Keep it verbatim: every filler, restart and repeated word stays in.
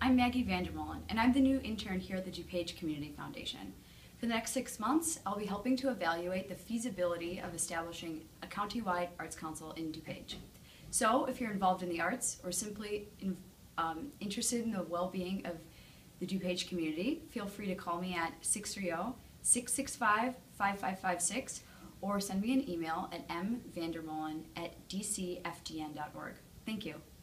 I'm Maggie VanDerMolen, and I'm the new intern here at the DuPage Community Foundation. For the next six months, I'll be helping to evaluate the feasibility of establishing a county-wide arts council in DuPage. So, if you're involved in the arts or simply in, um, interested in the well-being of the DuPage community, feel free to call me at six three zero, six six five, five five five six or send me an email at m vandermolen at d c f d n dot org. Thank you.